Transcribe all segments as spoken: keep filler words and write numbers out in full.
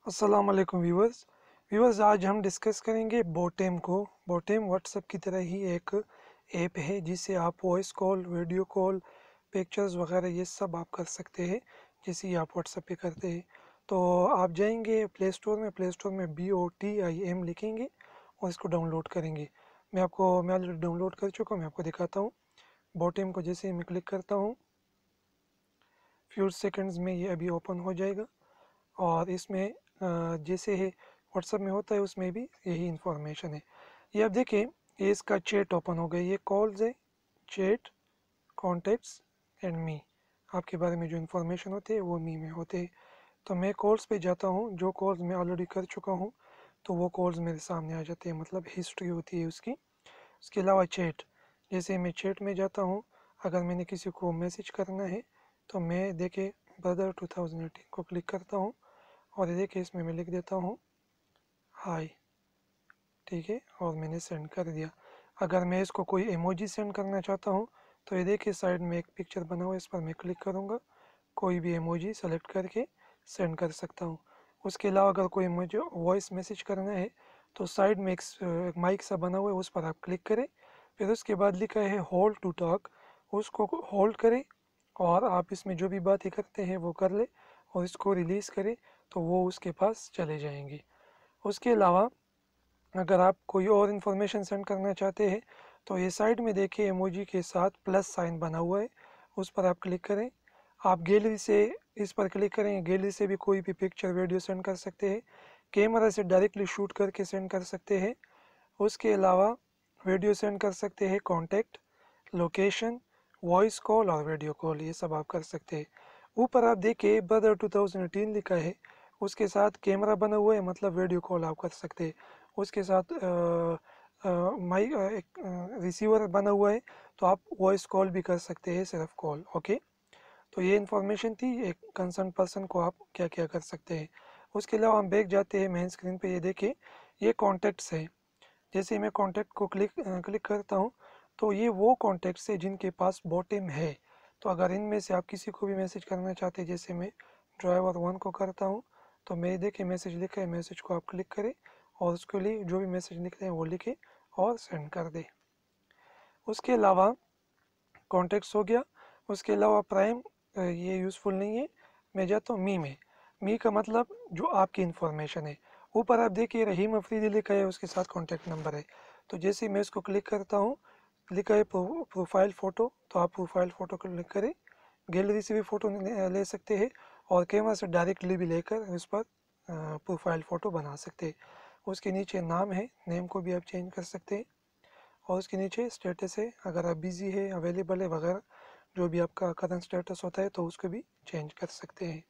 अस्सलाम वालेकुम viewers viewers आज हम डिस्कस करेंगे बोटेम को। बोटेम व्हाट्सएप की तरह ही एक ऐप है जिससे आप voice call, video call, pictures वगैरह ये सब आप कर सकते हैं जैसे ही आप व्हाट्सएप पे करते हैं। तो आप जाएंगे प्ले स्टोर में, प्ले स्टोर में B O T I M लिखेंगे और इसको डाउनलोड करेंगे। मैं आपको मैं ऑलरेडी डाउनलोड कर चुका हूँ, मैं आपको दिखाता हूँ। बोटेम को जैसे ही मैं क्लिक करता हूँ, फ्यू सेकेंड्स में ये अभी ओपन हो जाएगा। और इसमें अ, जैसे है व्हाट्सएप में होता है उसमें भी यही इंफॉर्मेशन है। ये आप देखें, ये इसका चैट ओपन हो गया, ये कॉल्स है, चैट, कॉन्टेक्ट्स एंड मी। आपके बारे में जो इन्फॉर्मेशन होते हैं वो मी में होते हैं। तो मैं कॉल्स पे जाता हूँ, जो कॉल्स मैं ऑलरेडी कर चुका हूँ तो वो कॉल्स मेरे सामने आ जाते हैं, मतलब हिस्ट्री होती है उसकी। उसके अलावा चैट, जैसे मैं चैट में जाता हूँ, अगर मैंने किसी को मैसेज करना है तो मैं देखे ब्रदर टू थाउजेंड एटीन को क्लिक करता हूँ और ये देखिए इसमें मैं लिख देता हूँ हाय, ठीक है, और मैंने सेंड कर दिया। अगर मैं इसको कोई इमोजी सेंड करना चाहता हूँ तो ये देखिए साइड में एक पिक्चर बना हुआ है, इस पर मैं क्लिक करूँगा, कोई भी इमोजी सेलेक्ट करके सेंड कर सकता हूँ। उसके अलावा अगर कोई मुझे वॉइस मैसेज करना है तो साइड में एक माइक सा बना हुआ है, उस पर आप क्लिक करें, फिर उसके बाद लिखा है होल्ड टू टॉक, उसको होल्ड करें और आप इसमें जो भी बातें करते हैं वो कर ले और इसको रिलीज़ करें तो वो उसके पास चले जाएंगे। उसके अलावा अगर आप कोई और इन्फॉर्मेशन सेंड करना चाहते हैं तो ये साइड में देखिए इमोजी के साथ प्लस साइन बना हुआ है, उस पर आप क्लिक करें। आप गैलरी से इस पर क्लिक करें, गैलरी से भी कोई भी पिक्चर वीडियो सेंड कर सकते हैं, कैमरा से डायरेक्टली शूट करके सेंड कर सकते हैं। उसके अलावा वीडियो सेंड कर सकते हैं, कॉन्टैक्ट, लोकेशन, वॉइस कॉल और वीडियो कॉल, ये सब आप कर सकते हैं। ऊपर आप देखिए ब्रदर टू थाउजेंड एटीन लिखा है, उसके साथ कैमरा बना हुआ है, मतलब वीडियो कॉल आप कर सकते हैं। उसके साथ माइक एक रिसीवर बना हुआ है, तो आप वॉइस कॉल भी कर सकते हैं, सिर्फ कॉल। ओके, तो ये इन्फॉर्मेशन थी एक कंसर्न पर्सन को आप क्या क्या कर सकते हैं। उसके अलावा हम बैक जाते हैं मेन स्क्रीन पे, ये देखिए ये कॉन्टैक्ट्स है। जैसे मैं कॉन्टैक्ट को क्लिक क्लिक करता हूँ तो ये वो कॉन्टैक्ट्स है जिनके पास बॉटम है। तो अगर इनमें से आप किसी को भी मैसेज करना चाहते हैं, जैसे मैं ड्राइवर वन को करता हूँ तो मैं देखिए मैसेज लिखा है, मैसेज को आप क्लिक करें और उसके लिए जो भी मैसेज लिख रहे हैं वो लिखे और सेंड कर दे। उसके अलावा कॉन्टेक्ट्स हो गया। उसके अलावा प्राइम ये यूज़फुल नहीं है। मैं जाता हूँ मी में। मी का मतलब जो आपकी इन्फॉर्मेशन है। ऊपर आप देखिए रहीम अफरीदी लिखा है, उसके साथ कॉन्टैक्ट नंबर है। तो जैसे मैं इसको क्लिक करता हूँ, लिखा है प्रो, प्रोफाइल फ़ोटो, तो आप प्रोफाइल फ़ोटो को क्लिक करें। गैलरी से भी फ़ोटो ले सकते हैं और कैमरा से डायरेक्टली भी लेकर उस पर प्रोफाइल फ़ोटो बना सकते हैं। उसके नीचे नाम है, नेम को भी आप चेंज कर सकते हैं। और उसके नीचे स्टेटस है, अगर आप बिज़ी है, अवेलेबल है वगैरह, जो भी आपका करंट स्टेटस होता है तो उसको भी चेंज कर सकते हैं।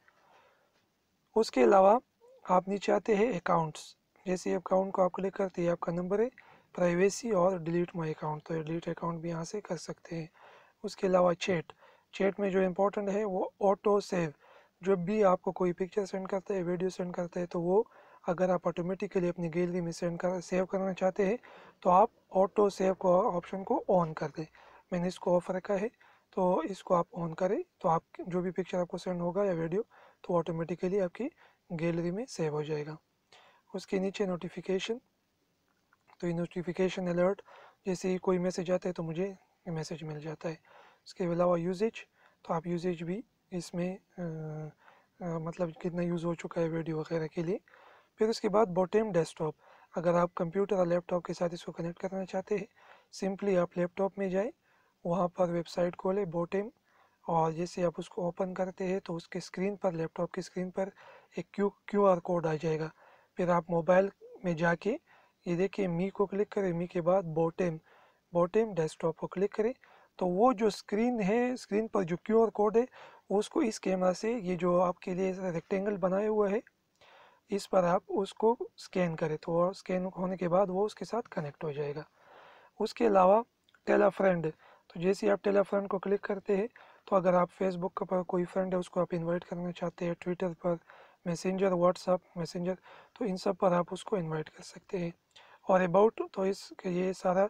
उसके अलावा आप नीचे आते हैं अकाउंट्स। जैसे अकाउंट को आप क्लिक करते हैं, आपका नंबर है, प्राइवेसी और डिलीट माई अकाउंट, तो डिलीट अकाउंट भी यहाँ से कर सकते हैं। उसके अलावा चैट, चैट में जो इम्पोर्टेंट है वो ऑटो सेव। जब भी आपको कोई पिक्चर सेंड करता है, वीडियो सेंड करता है, तो वो अगर आप ऑटोमेटिकली अपनी गैलरी में सेंड कर सेव करना चाहते हैं तो आप ऑटो सेव को ऑप्शन को ऑन कर दें। मैंने इसको ऑफ रखा है, तो इसको आप ऑन करें तो आप जो भी पिक्चर आपको सेंड होगा या वीडियो तो ऑटोमेटिकली आपकी गैलरी में सेव हो जाएगा। उसके नीचे नोटिफिकेशन, तो ये नोटिफिकेशन अलर्ट, जैसे ही कोई मैसेज आता है तो मुझे मैसेज मिल जाता है। उसके अलावा यूजेज, तो आप यूजेज भी इसमें आ, आ, मतलब कितना यूज़ हो चुका है वीडियो वगैरह के लिए। फिर उसके बाद बॉटम डेस्कटॉप, अगर आप कंप्यूटर और लैपटॉप के साथ इसको कनेक्ट करना चाहते हैं, सिंपली आप लैपटॉप में जाए, वहाँ पर वेबसाइट खोले बॉटम, और जैसे आप उसको ओपन करते हैं तो उसके स्क्रीन पर, लैपटॉप की स्क्रीन पर एक क्यू क्यू आर कोड आ जाएगा। फिर आप मोबाइल में जाके ये देखिए मी को क्लिक करें, मी के बाद बॉटम, बॉटम डेस्कटॉप को क्लिक करें, तो वो जो स्क्रीन है, स्क्रीन पर जो क्यू आर कोड है उसको इस कैमरा से, ये जो आपके लिए रेक्टेंगल बनाया हुआ है, इस पर आप उसको स्कैन करें, तो स्कैन होने के बाद वो उसके साथ कनेक्ट हो जाएगा। उसके अलावा टेल फ्रेंड, तो जैसे आप टेल फ्रेंड को क्लिक करते हैं तो अगर आप फेसबुक पर कोई फ्रेंड है उसको आप इनवाइट करना चाहते हैं, ट्विटर पर, मैसेंजर, व्हाट्सअप मैसेंजर, तो इन सब पर आप उसको इनवाइट कर सकते हैं। और अबाउट, तो इस ये सारा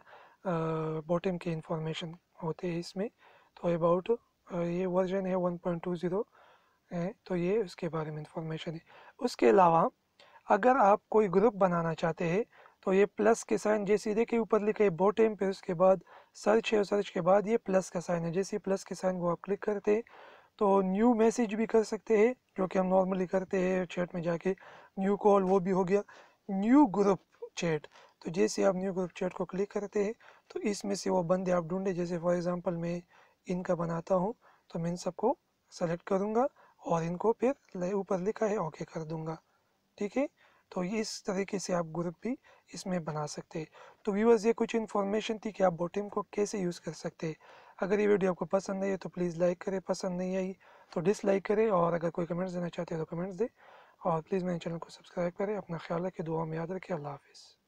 बॉटम के इंफॉर्मेशन होते हैं इसमें। तो अबाउट ये वर्जन है वन पॉइंट टू ज़ीरो है, तो ये उसके बारे में इंफॉर्मेशन है। उसके अलावा अगर आप कोई ग्रुप बनाना चाहते हैं तो ये प्लस के साइन, जैसे देखिए ऊपर लिखा है बॉटम, फिर उसके बाद सर्च है और सर्च के बाद ये प्लस का साइन है। जैसे प्लस के साइन को आप क्लिक करते हैं तो न्यू मैसेज भी कर सकते हैं, जो कि हम नॉर्मली करते हैं चैट में जाके। न्यू कॉल वो भी हो गया। न्यू ग्रुप चैट, तो जैसे आप न्यू ग्रुप चैट को क्लिक करते हैं तो इसमें से वो बंदे आप ढूंढे, जैसे फॉर एग्जांपल मैं इनका बनाता हूँ, तो मैं इन सबको सेलेक्ट करूँगा और इनको फिर ऊपर लिखा है ओके कर दूंगा। ठीक है, तो ये इस तरीके से आप ग्रुप भी इसमें बना सकते हैं। तो व्यूअर्स, ये कुछ इन्फॉर्मेशन थी कि आप बोटिम को कैसे यूज़ कर सकते हैं। अगर ये वीडियो आपको पसंद आई है तो प्लीज़ लाइक करें, पसंद नहीं आई तो डिसलाइक करें, और अगर कोई कमेंट्स देना चाहते हैं तो कमेंट्स दें, और प्लीज़ मेरे चैनल को सब्सक्राइब करें। अपना ख्याल रखें, दुआ में याद रखें। अल्लाह हाफिज़।